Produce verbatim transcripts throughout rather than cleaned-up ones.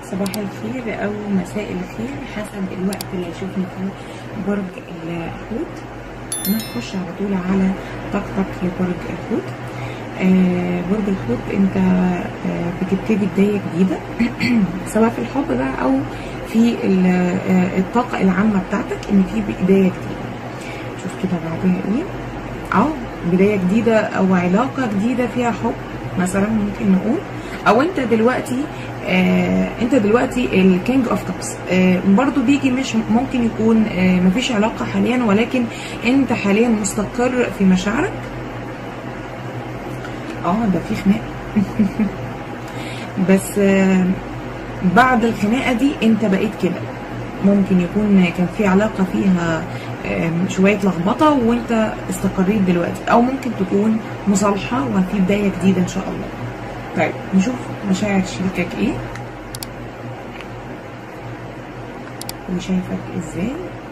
صباح الخير او مساء الخير حسب الوقت اللي يشوفني فيه برج الحوت. نخش على طول على طاقتك لبرج الحوت. آه برج الحوت انت آه بتبتدي بدايه جديده سواء في الحب بقى او في آه الطاقه العامه بتاعتك، ان في بدايه جديده. شوف كده بعدين ايه، اه بدايه جديده او علاقه جديده فيها حب مثلا ممكن نقول، او انت دلوقتي آه انت دلوقتي الكينج اوف كابس. آه برضو بيجي مش ممكن يكون آه مفيش علاقه حاليا، ولكن انت حاليا مستقر في مشاعرك. اه ده في خناقه بس آه بعد الخناقه دي انت بقيت كده. ممكن يكون كان في علاقه فيها آه شويه لخبطه وانت استقريت دلوقتي، او ممكن تكون مصالحه وفي بدايه جديده ان شاء الله. طيب نشوف مشاعر شريكك ايه وشايفك ازاي،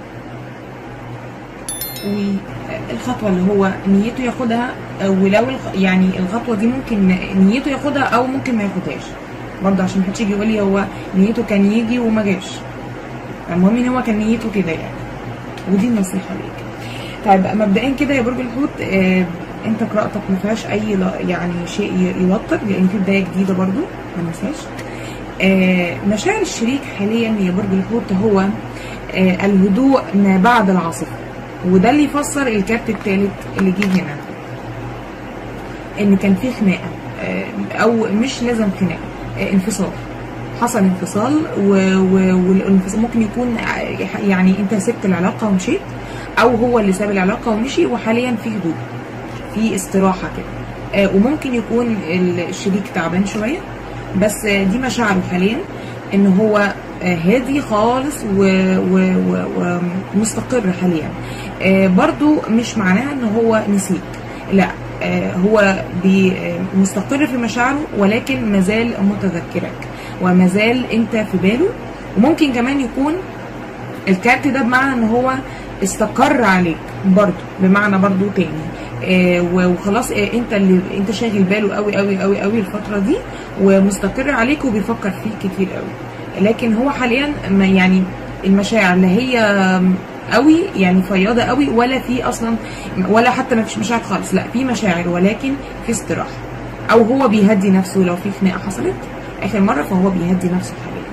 والخطوه اللي هو نيته ياخدها، ولو يعني الخطوه دي ممكن نيته ياخدها او ممكن ما ياخدهاش برضه، عشان محدش يجي يقول لي هو نيته كان يجي وما جاش. المهم ان هو كان نيته كده يعني، ودي النصيحه ليك. طيب مبدئيا كده يا برج الحوت، آه انت قراءتك ما فيهاش اي يعني شيء يوتر، لان في بدايه جديده برضو ما ننساش. آه مشاعر الشريك حاليا يا برج الحوت هو آه الهدوء ما بعد العاصفه، وده اللي يفسر الكارت الثالث اللي جه هنا، ان كان في خناقه آه او مش لازم خناقه، آه انفصال حصل انفصال، والانفصال ممكن يكون يعني انت سبت العلاقه ومشيت، او هو اللي ساب العلاقه ومشي، وحاليا في هدوء في استراحه كده. آه وممكن يكون الشريك تعبان شويه، بس آه دي مشاعره حاليا ان هو آه هادي خالص ومستقر حاليا. آه برضو مش معناها ان هو نسيك، لا، آه هو مستقر في مشاعره، ولكن مازال متذكرك ومازال انت في باله. وممكن كمان يكون الكارت ده بمعنى ان هو استقر عليك برضو، بمعنى برضو تاني آه وخلاص، آه انت اللي انت شاغل باله قوي قوي قوي قوي الفتره دي، ومستقر عليك وبيفكر فيك كتير قوي. لكن هو حاليا يعني المشاعر اللي هي قوي يعني فياضه قوي، ولا في اصلا ولا حتى ما فيش مشاعر خالص، لا في مشاعر ولكن في استراحه، او هو بيهدي نفسه لو في خناقه حصلت اخر مره فهو بيهدي نفسه حاليا.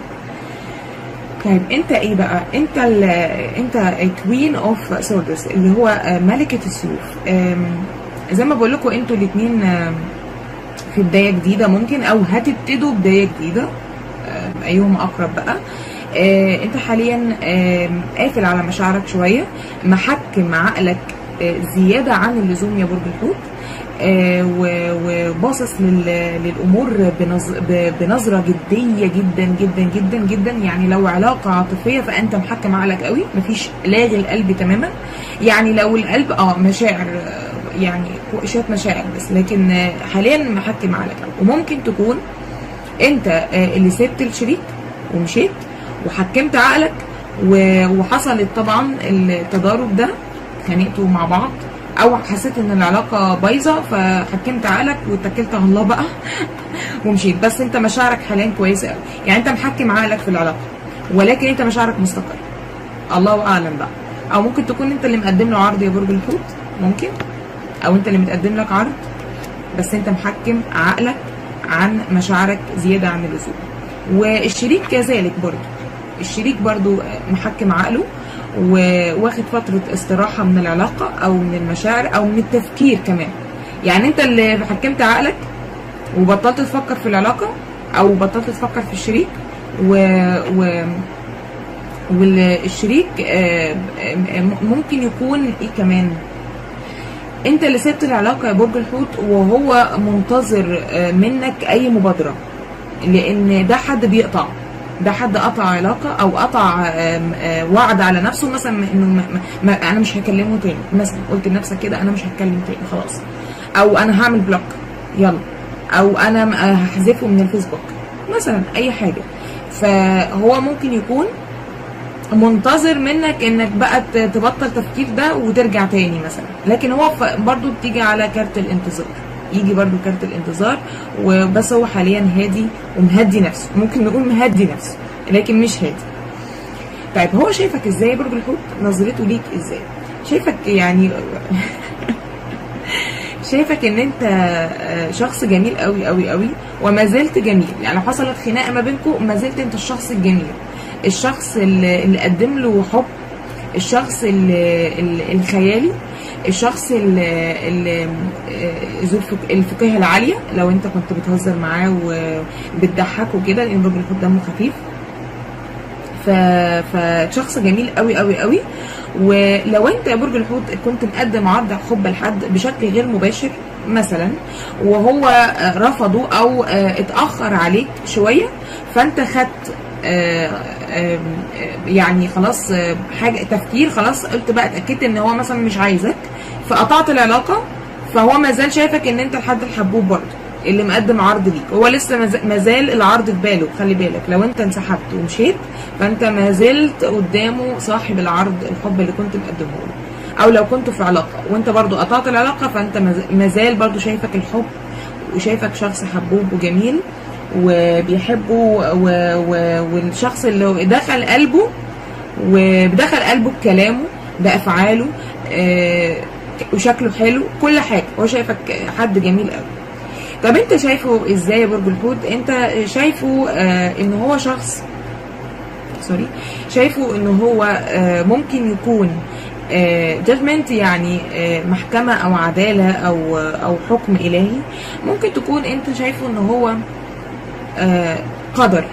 طيب انت ايه بقى؟ انت ال انت كوين اوف سوردس اللي هو ملكه السيوف. زي ما بقول لكم انتوا الاثنين في بدايه جديده ممكن، او هتبتدوا بدايه جديده، ايهم اقرب بقى. اه انت حاليا اه قافل على مشاعرك شويه، محكم عقلك اه زياده عن اللزوم يا برج الحوت، اه وباصص للامور بنظره جديه جدا جدا جدا جدا. يعني لو علاقه عاطفيه فانت محكم عقلك قوي، مفيش لاغي القلب تماما. يعني لو القلب اه مشاعر يعني شويه مشاعر بس، لكن حاليا محكم عقلك قوي. وممكن تكون انت اه اللي سبت الشريك ومشيت وحكمت عقلك، وحصلت طبعا التضارب ده، خانقتوا مع بعض، او حسيت ان العلاقه بايظه فحكمت عقلك واتكلت على الله بقى ومشيت. بس انت مشاعرك حاليا كويسه قوي، يعني انت محكم عقلك في العلاقه، ولكن انت مشاعرك مستقر، الله اعلم بقى. او ممكن تكون انت اللي مقدم له عرض يا برج الحوت، ممكن، او انت اللي متقدم لك عرض بس انت محكم عقلك عن مشاعرك زياده عن اللزوم. والشريك كذلك برضو، الشريك برضو محكم عقله وواخد فترة استراحة من العلاقة أو من المشاعر أو من التفكير كمان. يعني أنت اللي حكمت عقلك وبطلت تفكر في العلاقة أو بطلت تفكر في الشريك، و, و... والشريك ممكن يكون إيه كمان، أنت اللي سبت العلاقة يا برج الحوت وهو منتظر منك أي مبادرة، لأن ده حد بيقطع، ده حد قطع علاقه او قطع وعد على نفسه، مثلا انه ما ما انا مش هكلمه تاني، مثلا قلت لنفسك كده انا مش هتكلم تاني خلاص، او انا هعمل بلوك يلا، او انا هحذفه من الفيسبوك مثلا، اي حاجه. فهو ممكن يكون منتظر منك انك بقى تبطل تفكير ده وترجع تاني مثلا، لكن هو برضو بتيجي على كارت الانتظار، يجي برضو كارت الانتظار، وبس هو حاليا هادي ومهدي نفسه، ممكن نقول مهدي نفسه لكن مش هادي. طيب هو شايفك ازاي برج الحوت؟ نظرته ليك ازاي؟ شايفك يعني شايفك ان انت شخص جميل قوي قوي قوي وما زلت جميل، يعني لو حصلت خناقه ما بينكم ما زلت انت الشخص الجميل، الشخص اللي, اللي قدم له حب، الشخص اللي الخيالي، الشخص اللي ذو الفكاهه العاليه لو انت كنت بتهزر معاه وبتضحكه كده، لان برج الحوت دمه خفيف. فشخص جميل قوي قوي قوي. ولو انت يا برج الحوت كنت مقدم عرض حب لحد بشكل غير مباشر مثلا وهو رفضه او اتاخر عليك شويه، فانت خدت يعني خلاص حاجه تفكير، خلاص قلت بقى اتاكدت ان هو مثلا مش عايزك فقطعت العلاقه، فهو ما زال شايفك ان انت الحد الحبوب برضه اللي مقدم عرض ليك، هو لسه ما زال العرض في باله. خلي بالك لو انت انسحبت ومشيت فانت ما زلت قدامه صاحب العرض الحب اللي كنت مقدمه له، او لو كنتوا في علاقه وانت برضو قطعت العلاقه فانت ما زال برضو شايفك الحب وشايفك شخص حبوب وجميل وبيحبه، والشخص اللي دخل قلبه ودخل قلبه بكلامه بافعاله وشكله حلو كل حاجه، هو شايفك حد جميل قوي. طب انت شايفه ازاي يا برج الحوت؟ انت شايفه آه ان هو شخص سوري شايفه ان هو آه ممكن يكون جادجمنت، آه يعني آه محكمه او عداله او او حكم الهي. ممكن تكون انت شايفه ان هو آه قدر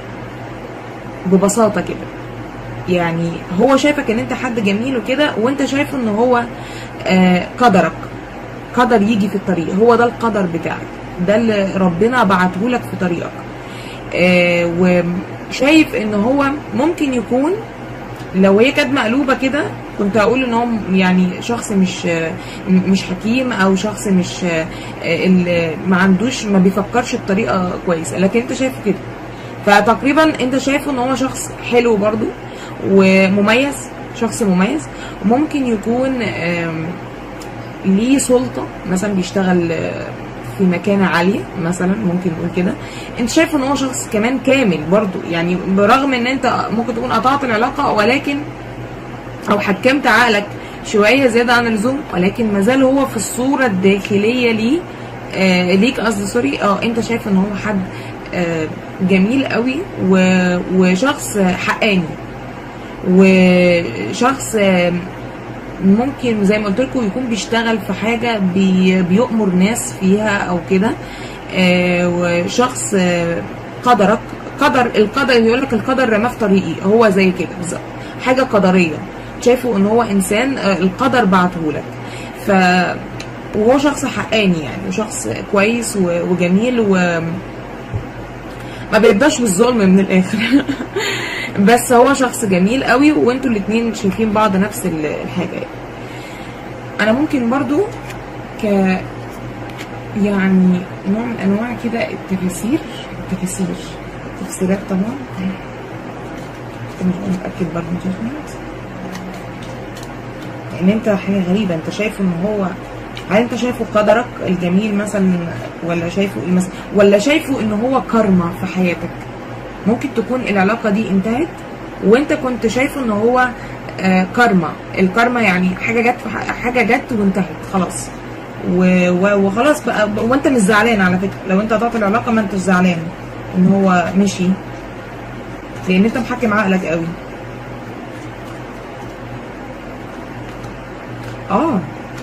ببساطه كده، يعني هو شايفك ان انت حد جميل وكده، وانت شايفه ان هو آه قدرك، قدر يجي في الطريق، هو ده القدر بتاعك، ده اللي ربنا بعته لك في طريقك. آه وشايف ان هو ممكن يكون لو هي كانت مقلوبه كده كنت هقول ان هو يعني شخص مش مش حكيم او شخص مش اللي ما عندوش ما بيفكرش بطريقه كويسه، لكن انت شايفه كده. فتقريبا انت شايفه ان هو شخص حلو برضو ومميز، شخص مميز، وممكن يكون ليه سلطه مثلا، بيشتغل في مكانه عاليه مثلا، ممكن نقول كده. انت شايف ان هو شخص كمان كامل برضو، يعني برغم ان انت ممكن تكون قطعت العلاقه ولكن او حكمت عقلك شويه زياده عن اللزوم، ولكن ما زال هو في الصوره الداخليه ليه آه ليك قصدي سوري اه انت شايف ان هو حد آه جميل قوي وشخص حقاني وشخص آه ممكن زي ما قلت لكم يكون بيشتغل في حاجه بي بيؤمر ناس فيها او كده. آه وشخص آه قدرك قدر القدر يقول لك القدر رماه في طريقي، هو زي كده بالظبط، حاجه قدريه، شايفه ان هو انسان آه القدر بعته لك. ف وهو شخص حقاني يعني، وشخص كويس وجميل و ما بيرضاش بالظلم من الاخر بس هو شخص جميل قوي، وانتوا الاثنين شايفين بعض نفس الحاجه. انا ممكن برضو ك يعني نوع من انواع كده التفاسير التفاسير تفسيرات طبعا مش متاكد برضو من جاجمنت، لان انت حاجه غريبه، انت شايفه ان هو هل انت شايفه قدرك الجميل مثلا، ولا شايفه ايه مثلا، ولا شايفه ان هو كارما في حياتك؟ ممكن تكون العلاقه دي انتهت وانت كنت شايفه ان هو آه كارما، الكارما يعني حاجه جت حاجه جت وانتهت خلاص وخلاص بقى، وانت مش زعلان على فكره لو انت قطعت العلاقه، ما انتش زعلان ان هو مشي، لان انت محكم عقلك قوي. اه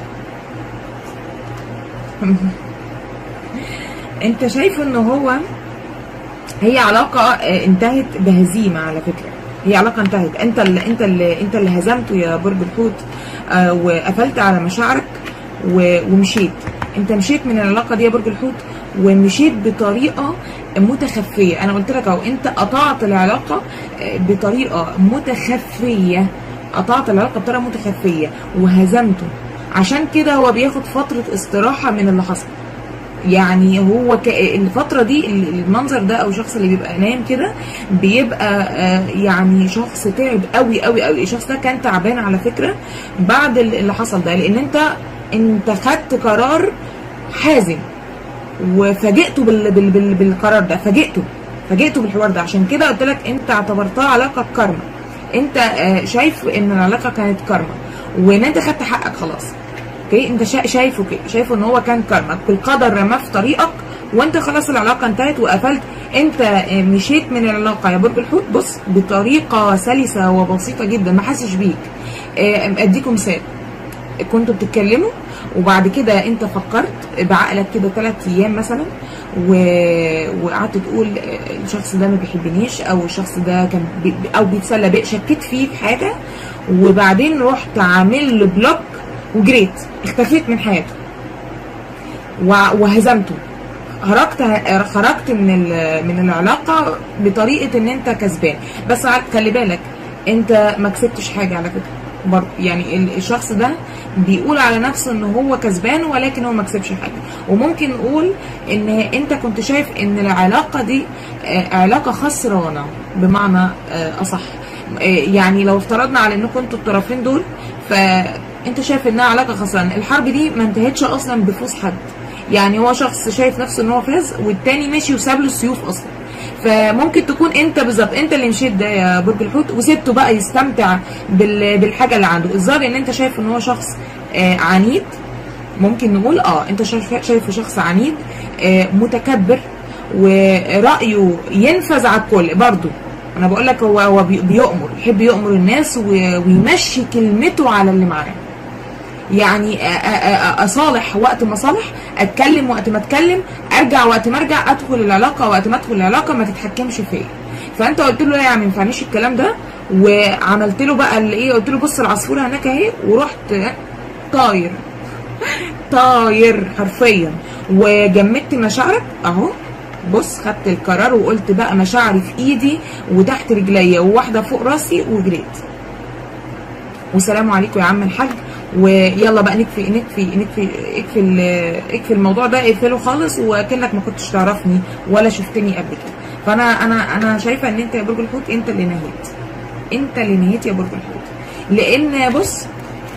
انت شايف ان هو هي علاقه انتهت بهزيمه، على فكره هي علاقه انتهت، انت اللي انت اللي انت اللي هزمته يا برج الحوت، آه وقفلت على مشاعرك ومشيت. انت مشيت من العلاقه دي يا برج الحوت، ومشيت بطريقه متخفيه. انا قلت لك اهو انت قطعت العلاقه بطريقه متخفيه، قطعت العلاقه بطريقه متخفيه وهزمته، عشان كده هو بياخد فتره استراحه من اللي حصل. يعني هو ك... الفتره دي المنظر ده او الشخص اللي بيبقى نايم كده بيبقى آه يعني شخص تعب قوي قوي قوي. الشخص ده كان تعبان على فكره بعد اللي حصل ده، لان انت انت خدت قرار حازم، وفاجئته بال بال بال بالقرار ده، فاجئته فاجئته بالحوار ده. عشان كده قلت لك انت اعتبرتها علاقه كارما، انت شايف ان العلاقه كانت كارما وان انت خدت حقك خلاص. اوكي، انت شايفه كده، شايفه ان هو كان كارما، القدر رماه في طريقك وانت خلاص العلاقه انتهت وقفلت. انت مشيت من العلاقه يا برج الحوت بص بطريقه سلسه وبسيطه جدا، ما حاسش بيك. اديكم مثال، كنتوا بتتكلموا وبعد كده انت فكرت بعقلك كده ثلاث ايام مثلا و... وقعدت تقول الشخص ده ما بيحبنيش او الشخص ده كان بي... او بيتسلى بيه، شكيت فيه في حاجه وبعدين رحت عامل له بلوك وجريت، اختفيت من حياته وهزمته، خرجت خرجت من من العلاقه بطريقه ان انت كسبان. بس خلي بالك انت ما كسبتش حاجه على فكره برضه، يعني الشخص ده بيقول على نفسه ان هو كسبان ولكن هو ما كسبش حاجه. وممكن نقول ان انت كنت شايف ان العلاقه دي علاقه خسرانه بمعنى اصح، يعني لو افترضنا على انكم انتوا الطرفين دول فانت شايف انها علاقه خسرانه. الحرب دي ما انتهتش اصلا بفوز حد، يعني هو شخص شايف نفسه ان هو فاز والتاني مشي وساب له السيوف اصلا. فممكن تكون انت بالظبط انت اللي مشيت ده يا برج الحوت وسبته بقى يستمتع بالحاجه اللي عنده. الظاهر ان انت شايف ان هو شخص آه عنيد، ممكن نقول اه انت شايفه شخص عنيد آه متكبر ورايه ينفذ على الكل. برضه انا بقول لك هو هو بيؤمر، يحب يؤمر الناس ويمشي كلمته على اللي معاه، يعني اصالح وقت ما اصالح، اتكلم وقت ما اتكلم، ارجع وقت ما ارجع، ادخل العلاقه وقت ما ادخل العلاقه، ما تتحكمش فيا. فانت قلت له لا ما ينفعنيش الكلام ده، وعملت له بقى اللي ايه، قلت له بص العصفوره هناك اهي، ورحت طاير طاير حرفيا وجمدت مشاعرك اهو. بص خدت القرار وقلت بقى مشاعري في ايدي وتحت رجليا وواحده فوق راسي وجريت. والسلام عليكم يا عم الحاج، ويلا بقى نكفي نكفي نكفي اقفل اقفل الموضوع ده، اقفله خالص وكأنك ما كنتش تعرفني ولا شفتني قبل كده. فانا انا انا شايفه ان انت يا برج الحوت انت اللي نهيت، انت اللي نهيت يا برج الحوت. لان بص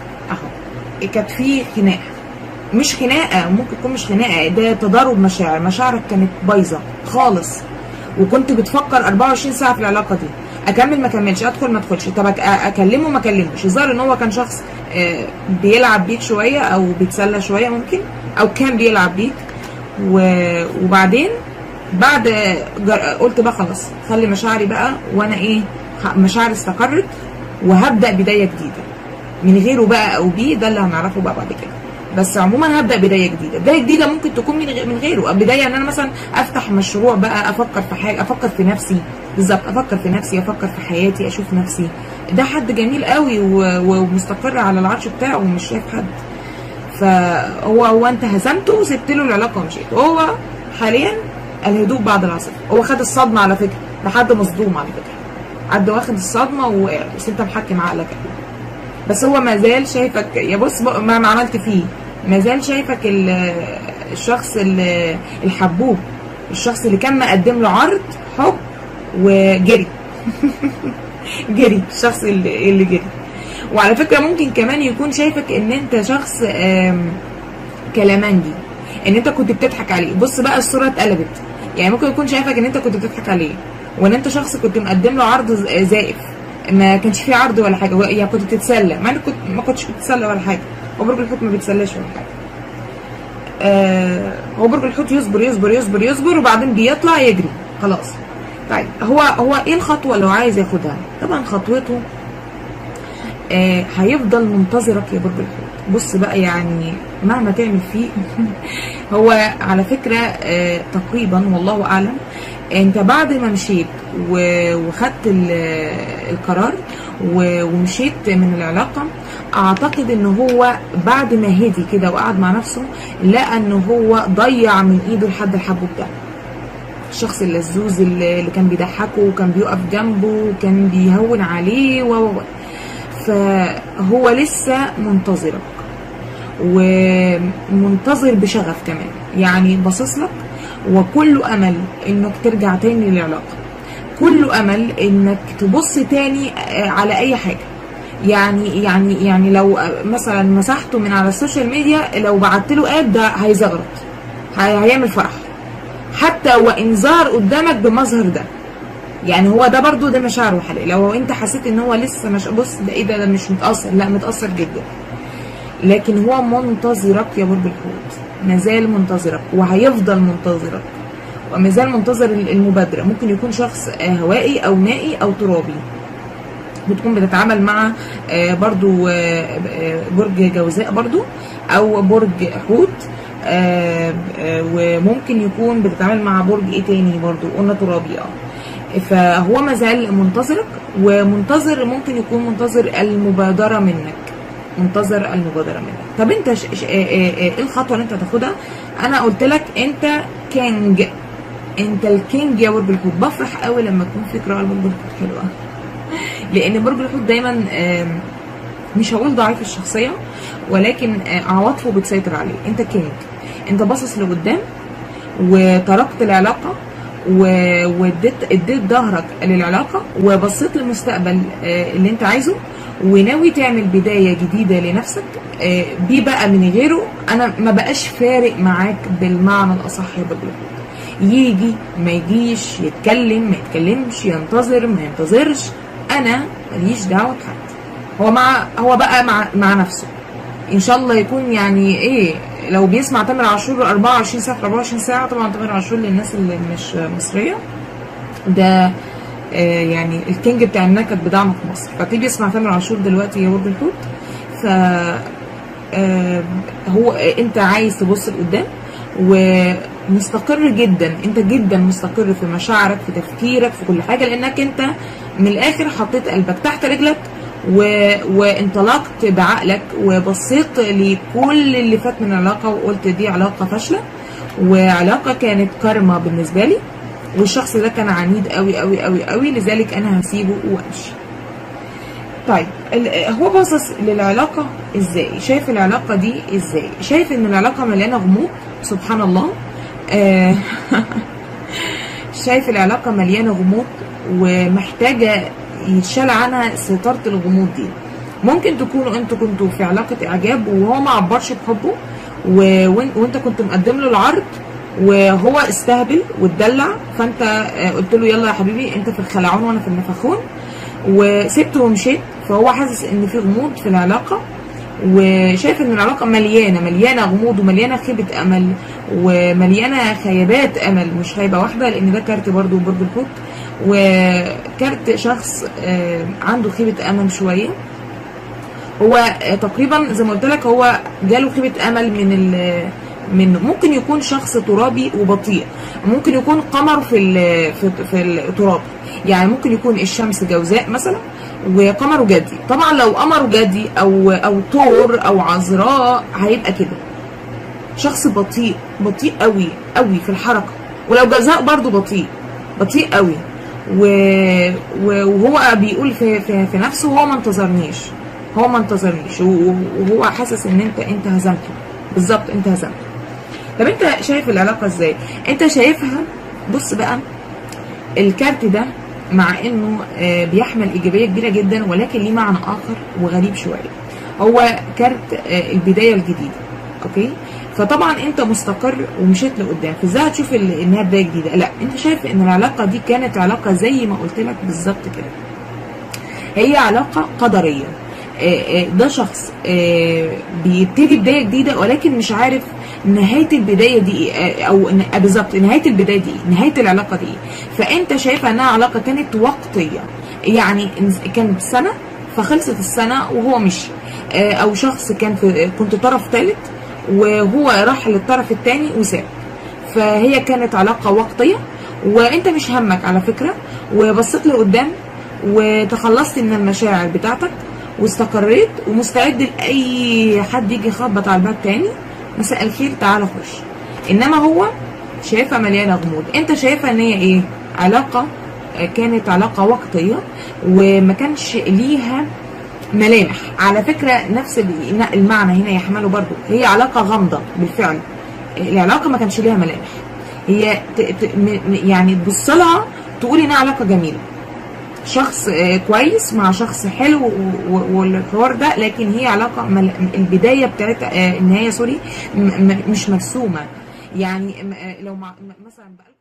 اهو كانت في خناقه، مش خناقه، ممكن تكون مش خناقه، ده تضارب مشاعر، مشاعرك كانت بايظه خالص وكنت بتفكر أربعة وعشرين ساعه في العلاقه دي، اكمل ما اكملش، ادخل ما ادخلش، طب اكلمه ما اكلمش. الظاهر ان هو كان شخص بيلعب بيك شويه او بيتسلى شويه ممكن، او كان بيلعب بيك وبعدين بعد قلت بقى خلاص خلي مشاعري بقى، وانا ايه مشاعري استقرت وهبدا بدايه جديده من غيره بقى او بيه، ده اللي هنعرفه بقى بعد كده. بس عموما هبدا بدايه جديده، بدايه جديده ممكن تكون من من غيره، بدايه ان انا مثلا افتح مشروع بقى، افكر في حاجه، افكر في نفسي بالظبط، افكر في نفسي، افكر في حياتي، اشوف نفسي. ده حد جميل قوي ومستقر على العرش بتاعه ومش شايف حد. فهو هو انت هزمته وسبت له العلاقه ومشيت. هو حاليا الهدوء بعد العاصفه، هو خد الصدمه على فكره، ده حد مصدوم على فكره، حد واخد الصدمه ووقع، بس انت محكم عقلك. بس هو ما زال شايفك يا بص ما عملت فيه، ما زال شايفك الشخص الحبوب، الشخص اللي كان مقدم له عرض حب وجري جري، الشخص اللي, اللي جري. وعلى فكره ممكن كمان يكون شايفك ان انت شخص كلامنجي، ان انت كنت بتضحك عليه. بص بقى الصوره اتقلبت، يعني ممكن يكون شايفك ان انت كنت بتضحك عليه وان انت شخص كنت مقدم له عرض زائف، ما كانش فيه عرض ولا حاجه، يعني كنت بتتسلى، مع انك كنت ما كنتش بتتسلى ولا حاجه. هو برج الحوت ما بيتسلاش ولا حاجه. آه هو برج الحوت يصبر يصبر يصبر يصبر وبعدين بيطلع يجري خلاص. طيب هو هو ايه الخطوه اللي هو عايز ياخدها؟ طبعا خطوته آه هيفضل منتظرك يا برج الحوت. بص بقى يعني مهما تعمل فيه هو على فكره آه تقريبا والله اعلم، انت بعد ما مشيت وخدت القرار ومشيت من العلاقه، اعتقد ان هو بعد ما هدي كده وقعد مع نفسه لقى ان هو ضيع من ايده الحد الحبوب ده، الشخص اللزوز اللي كان بيضحكه وكان بيقف جنبه وكان بيهون عليه و فهو لسه منتظرك ومنتظر بشغف كمان، يعني باصص لك وكله امل انك ترجع تاني للعلاقه، كله امل انك تبص تاني على اي حاجه. يعني يعني يعني لو مثلا مسحته من على السوشيال ميديا، لو بعت له اد ده هيزغرط هيعمل فرح حتى وان ظهر قدامك بمظهر ده. يعني هو ده برضو ده مشاعره حلقة. لو انت حسيت ان هو لسه مش بص ده ايه ده, ده مش متأثر، لا متأثر جدا، لكن هو منتظرك يا برج الحوت، مازال منتظرك وهيفضل منتظرك ومازال منتظر المبادرة. ممكن يكون شخص هوائي او مائي او ترابي، بتكون بتتعامل مع برضو برج جوزاء برضو او برج حوت، وممكن يكون بتتعامل مع برج ايه تاني برضو قلنا ترابي. اه فهو مازال منتظرك، ومنتظر ممكن يكون منتظر المبادرة منك، منتظر المبادرة منك. طب انت ش... ش... ايه الخطوة اللي انت هتاخدها؟ انا قلت لك انت كينج، انت الكينج يا برج الحوت. بفرح قوي لما يكون في قراءة لبرج الحوت حلوة، لان برج الحوت دايما مش هقول ضعيف الشخصية، ولكن عواطفه بتسيطر عليه. انت كينج، انت باصص لقدام وتركت العلاقة واديت اديت ظهرك للعلاقه وبصيت للمستقبل اللي انت عايزه، وناوي تعمل بدايه جديده لنفسك بيه بقى من غيره. انا ما بقاش فارق معاك بالمعنى الاصح يا برج الحوت، يجي ما يجيش، يتكلم ما يتكلمش، ينتظر ما ينتظرش، انا ماليش دعوه بحد. هو مع هو بقى مع مع نفسه ان شاء الله يكون يعني ايه. لو بيسمع تامر عاشور أربعة وعشرين ساعه في أربعة وعشرين ساعه، طبعا تامر عاشور للناس اللي مش مصريه ده آه يعني الكينج بتاع النكد بتاعنا في مصر، فتيجي يسمع تامر عاشور دلوقتي يا برج الحوت. ف آه هو انت عايز تبص لقدام ومستقر جدا، انت جدا مستقر في مشاعرك في تفكيرك في كل حاجه، لانك انت من الاخر حطيت قلبك تحت رجلك و... وانطلقت بعقلك وبصيت لكل اللي فات من العلاقه وقلت دي علاقه فاشله وعلاقه كانت كارما بالنسبه لي، والشخص ده كان عنيد قوي قوي قوي قوي، لذلك انا هسيبه وامشي. طيب هو باصص للعلاقه ازاي؟ شايف العلاقه دي ازاي؟ شايف ان العلاقه مليانه غموض، سبحان الله. آه شايف العلاقه مليانه غموض ومحتاجه يتشال عنها ستارة الغموض دي. ممكن تكونوا انتوا كنتوا في علاقة اعجاب وهو ما عبرش بحبه، و... وانت كنت مقدم له العرض وهو استهبل واتدلع، فانت قلت له يلا يا حبيبي انت في الخلعون وانا في النفخون، وسبته ومشيت. فهو حاسس ان في غموض في العلاقة، وشايف ان العلاقة مليانة مليانة غموض ومليانة خيبة امل ومليانة خيبات امل، مش خيبة واحدة، لان ده كارت برضو برج الحوت، وكارت شخص عنده خيبة امل شوية. هو تقريبا زي ما قلت لك هو جاله خيبة امل من منه. ممكن يكون شخص ترابي وبطيء، ممكن يكون قمر في في, في التراب، يعني ممكن يكون الشمس جوزاء مثلا وقمره جدي. طبعا لو قمره جدي او او طور او عذراء هيبقى كده شخص بطيء بطيء قوي قوي في الحركه، ولو جوزاء برضو بطيء بطيء قوي، وهو بيقول في, في, في نفسه هو ما انتظرنيش هو ما انتظرنيش وهو حاسس ان انت انت هزمته بالظبط، انت هزمته. طب انت شايف العلاقه ازاي؟ انت شايفها بص بقى، الكارت ده مع انه بيحمل ايجابيه كبيره جدا ولكن ليه معنى اخر وغريب شويه. هو كارت البدايه الجديده، اوكي؟ فطبعا انت مستقر ومشيت لقدام، فازاي هتشوف انها بدايه جديده؟ لا، انت شايف ان العلاقه دي كانت علاقه زي ما قلت لك بالظبط كده، هي علاقه قدريه. ده شخص بيبتدي بدايه جديده ولكن مش عارف نهايه البدايه دي ايه، او بالظبط نهايه البدايه دي ايه، نهايه العلاقه دي ايه. فانت شايفه انها علاقه كانت وقتيه، يعني كانت سنه فخلصت السنه وهو مشي، او شخص كان في كنت طرف ثالث وهو راح للطرف الثاني وساب. فهي كانت علاقه وقتيه وانت مش همك على فكره، وبصيت لقدام وتخلصت من المشاعر بتاعتك واستقريت ومستعد لاي حد يجي يخبط على الباب تاني، مساء الخير تعالى خش. انما هو شايفها مليانه غموض. انت شايفها ان هي ايه؟ علاقه كانت علاقه وقتيه وما كانش ليها ملامح. على فكره نفس المعنى هنا يحمله برضو، هي علاقه غامضه بالفعل. العلاقه ما كانش ليها ملامح، هي يعني تبص لها تقولي انها علاقه جميله، شخص كويس مع شخص حلو والحوار ده، لكن هي علاقه البدايه بتاعت النهايه سوري مش مرسومه. يعني م- آه، لو مع م- مثلا بقى